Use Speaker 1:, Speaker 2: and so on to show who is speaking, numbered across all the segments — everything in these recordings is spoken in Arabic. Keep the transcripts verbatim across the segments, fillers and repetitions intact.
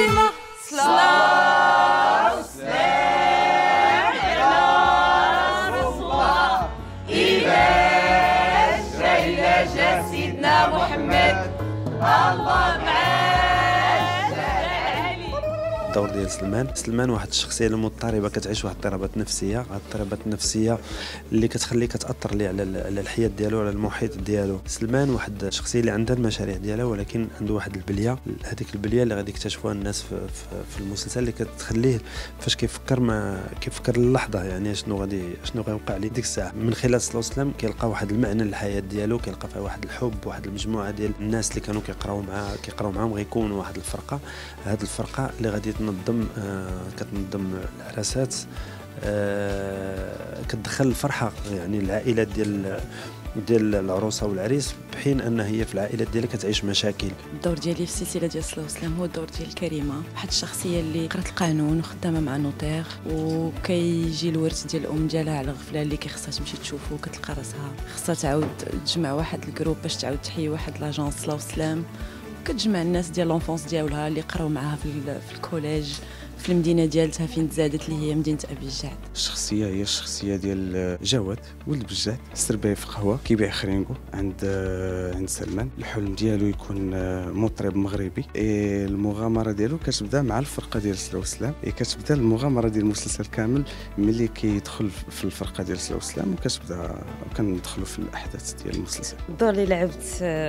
Speaker 1: كريمة. صلاة وسلام على رسول الله. إيمان جاينا جا سيدنا محمد الله معاه.
Speaker 2: الدور ديال سلمان سلمان واحد الشخصيه المضطربه كتعيش واحد الاضطرابات نفسيه، هاد الاضطرابات النفسيه اللي كتخليه كتاثر ليه على على الحياه ديالو وعلى المحيط ديالو. سلمان واحد الشخصيه اللي عندها المشاريع ديالها ولكن عنده واحد البليه، هذيك البليه اللي غادي يكتشفوها الناس في, في, في المسلسل اللي كتخليه فاش كيفكر ما كيفكر اللحظه يعني شنو غادي شنو غيوقع ليه ديك الساعه. من خلال صلاه وسلام كيلقى واحد المعنى للحياه ديالو، كيلقى فيها واحد الحب، واحد المجموعه ديال الناس اللي كانوا كيقراو معاه كيقراو معاهم غيكونوا واحد الفرقه. هذه الفرقه اللي غادي تنظم آه كتنظم العراسات، آه كتدخل الفرحه يعني العائلات ديال ديال العروسه والعريس، بحين ان هي في العائلات ديالها كتعيش مشاكل.
Speaker 3: الدور ديالي في السلسله ديال صلاة وسلام هو الدور ديال كريمه، واحد الشخصيه اللي قرات القانون وخدامه مع نوتير، وكيجي الورث ديال الام ديالها على غفله اللي كيخصها تمشي تشوفو، وكتلقى راسها خصها تعاود تجمع واحد الجروب باش تعاود تحيي واحد لاجونس صلاة وسلام، كتجمع الناس ديال لونفونس ديالها اللي قراو معاها في, في الكوليج في المدينه ديالتها فين تزادت اللي هي مدينه ابي الجعد.
Speaker 4: الشخصيه هي الشخصيه ديال جواد ولد بجاد، سرباي في قهوه كيبيع خرينكو عند عند سلمان. الحلم ديالو يكون مطرب مغربي. المغامره ديالو كتبدا مع الفرقه ديال صلاة وسلام، كتبدا المغامره ديال المسلسل كامل ملي كيدخل في الفرقه ديال صلاة وسلام، وكتبدا وكندخلوا في الاحداث ديال المسلسل.
Speaker 5: الدور اللي لعبت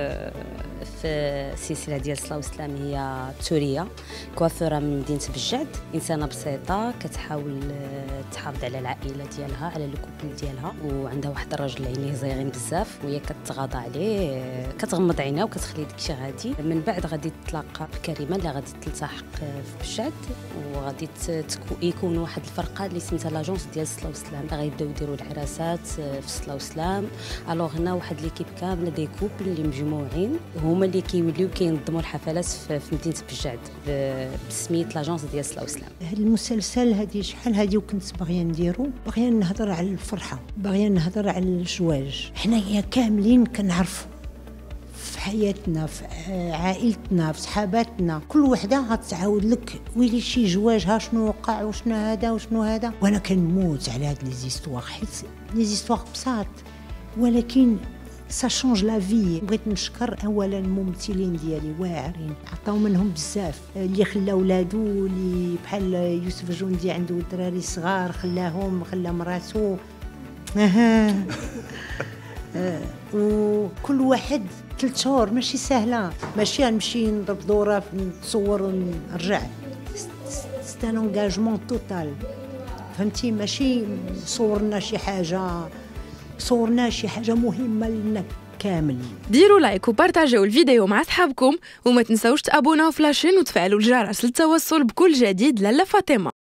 Speaker 5: في السلسله ديال صلاة وسلام هي توريه، كوافوره من مدينه بجاد، انسانه بسيطه كتحاول تحافظ على العائله ديالها على الكوبل ديالها، وعندها واحد الراجل عينيه زايغين بزاف وهي كتغاضى عليه، كتغمض عينها وكتخليه داكشي غادي. من بعد غادي تتلاقى بكريمه اللي غادي تلتحق في بجاد، وغادي يكون واحد الفرقه اللي سميتها لاجونس ديال صلاة وسلام، غيبداو يديروا العراسات في صلاة وسلام. الوغ هنا واحد ليكيب كامله دي كوبل اللي مجموعين هما اللي كيوليو كينظموا الحفلات في مدينه بجاد بسميت لاجونس ديال صلاة وسلام.
Speaker 6: هذا المسلسل هذه شحال هذه وكنت باغيه نديرو، باغيه نهضر على الفرحه، باغيه نهضر على الزواج. حنايا كاملين كنعرفوا في حياتنا، في عائلتنا، في صحاباتنا، كل وحده غتعاود لك ويلي شي زواجها شنو وقع وشنو هذا وشنو هذا. وانا كنموت على هاد لي زيستوار، حيت لي زيستوار بساط ولكن سا شونج لا في. بغيت نشكر اولا الممثلين ديالي واعرين، عطاو منهم بزاف، اللي خلى ولادو اللي بحال يوسف جندي عنده دراري صغار خلاهم، خلى مراتو اها آه. وكل واحد ثلاث شهور ماشي سهله، ماشي نمشي نضرب دوره نتصور ونرجع، سي ان انغاجمون توتال، فهمتي؟ ماشي صورنا شي حاجه، صورنا شي حاجه مهمه لنا كامل.
Speaker 1: ديروا لايك وبارطاجيو الفيديو مع صحابكم، وما تنساوش تابوناو في لاشين وتفعلوا الجرس للتوصل بكل جديد. لاله فاطمه.